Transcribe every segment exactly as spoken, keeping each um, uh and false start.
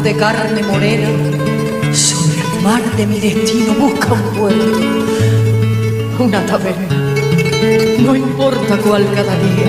de carne morena, sobre el mar de mi destino busca un puerto, una taberna, no importa cuál cada día,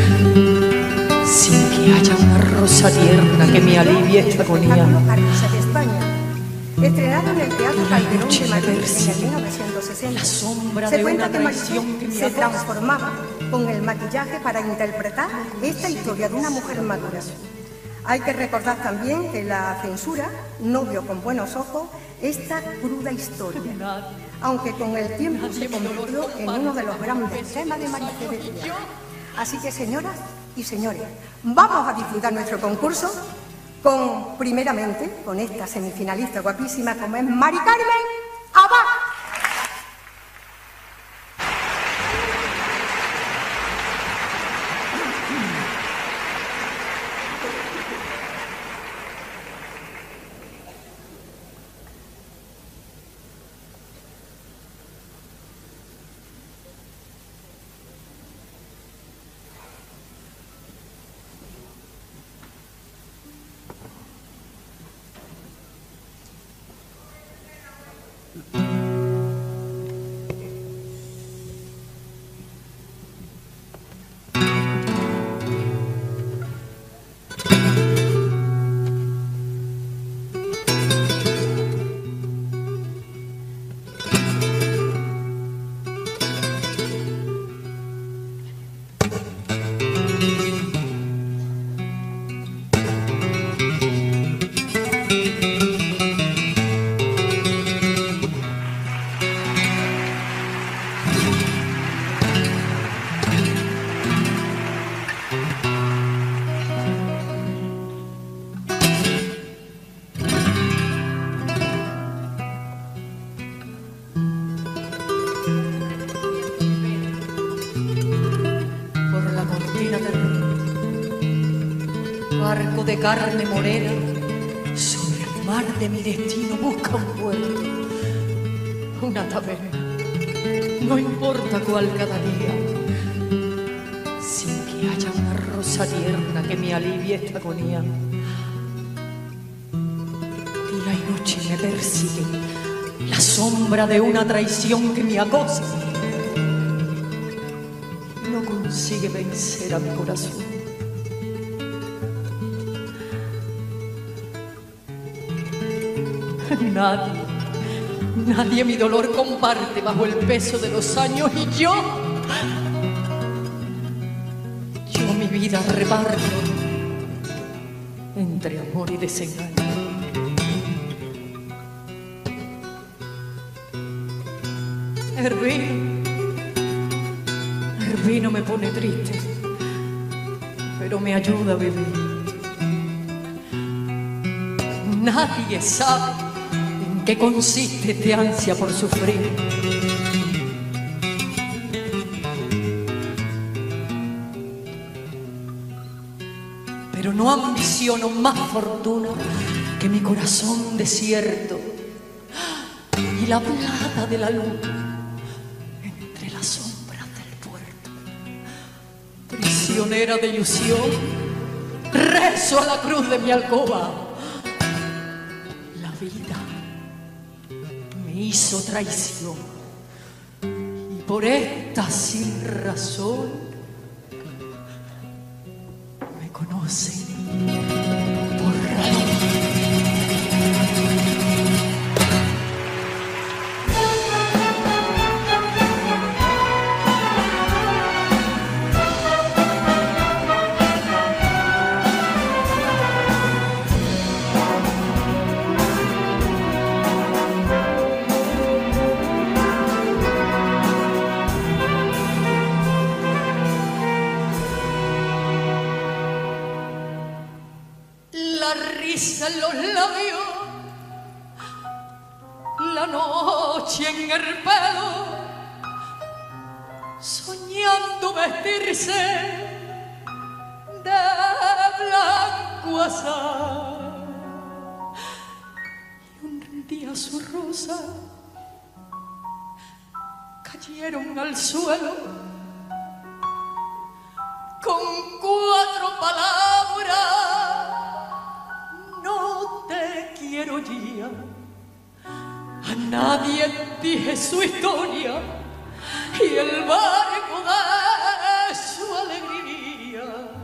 sin que haya una rosa tierna que me alivie esta agonía. Estrenado en el Teatro Calderón de Madrid en mil novecientos sesenta, se cuenta que Marisol se transformaba con el maquillaje para interpretar esta historia de una mujer madura. Hay que recordar también que la censura no vio con buenos ojos esta cruda historia, aunque con el tiempo se convirtió en uno de los grandes temas de Maricé de Triana. Así que, señoras y señores, vamos a disfrutar nuestro concurso con, primeramente, con esta semifinalista guapísima como es Mari Carmen Abad. Barco de carne morena, sobre el mar de mi destino busca un puerto, una taberna, no importa cuál cada día, sin que haya una rosa tierna que me alivie esta agonía. Día y noche me persigue la sombra de una traición que me acosa, no consigue vencer a mi corazón. Nadie, nadie mi dolor comparte bajo el peso de los años y yo, yo mi vida reparto entre amor y desengaño. El vino, el vino me pone triste, pero me ayuda a vivir. Nadie sabe ¿qué consiste este ansia por sufrir? Pero no ambiciono más fortuna que mi corazón desierto y la plata de la luna entre las sombras del puerto. Prisionera de ilusión, rezo a la cruz de mi alcoba. La vida me hizo traición y por esta sin razón me conocen por razón. En los labios, la noche en el pelo, soñando vestirse de blanco azar. Y un día su rosa cayeron al suelo con cuatro palabras: no te criollía. A nadie dije su historia y el barco de su alegría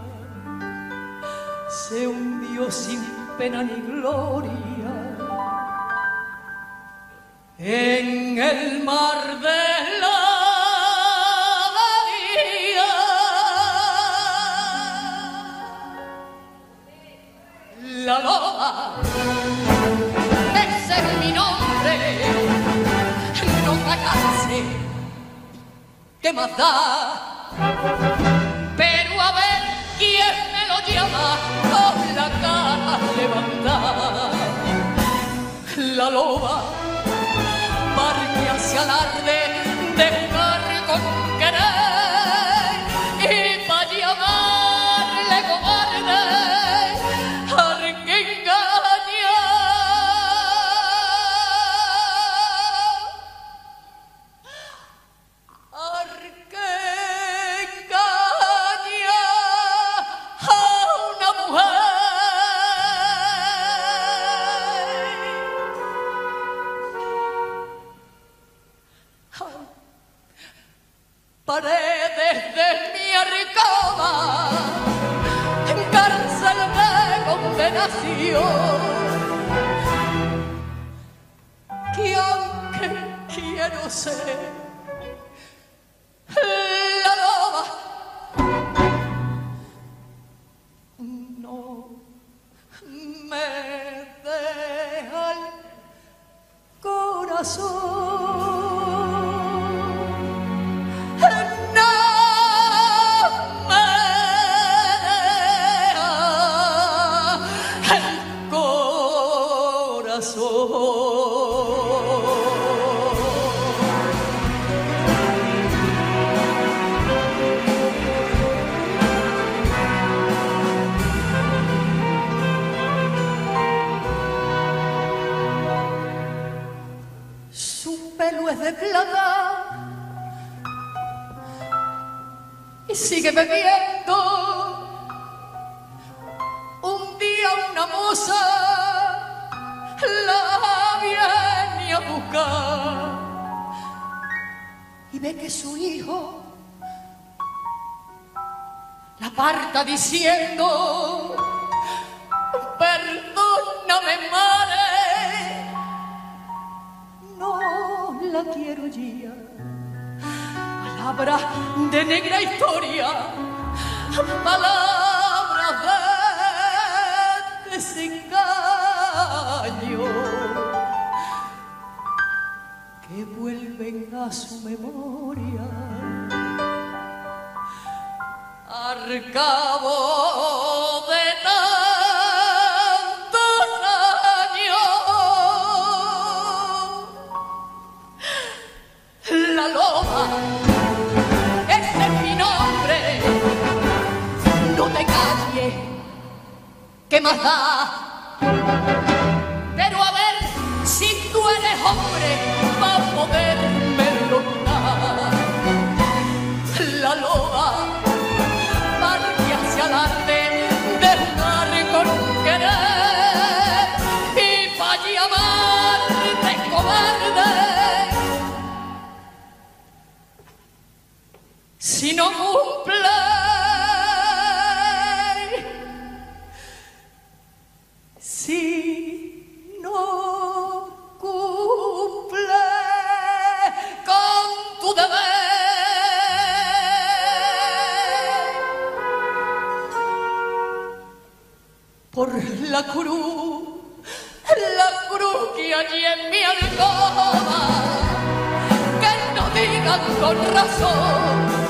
se hundió sin pena ni gloria en el mar de la bahía. La loba, ese es mi nombre, no cagase, ¿qué más da? Pero a ver quién me lo llama con la cara levantada. La loba, barque hacia alarde de jugar con querer y pa' llamarle cobarde al que engaña. Al que engaña a una mujer. Paredes de mi arcaba, en cárcel de condenación, que aunque quiero ser la loba, no me deja el corazón. Su pelo es de plata y sigue bebiendo. Un día una moza la viene a buscar y ve que su hijo la aparta diciendo: perdóname, madre, no la quiero ya. Palabras de negra historia, palabras de desengaño que vuelven a su memoria al cabo de tantos años. La loba, ese es mi nombre, no te calles, ¿qué más da? Pero a ver si tú eres hombre para poderme lograr. La loba, barque hacia alarde de jugar con querer y pa' llamarte cobarde si no cumple. Si no cumple con tu deber, por la cruz, la cruz que allí en mi alcoba, que no digan con razón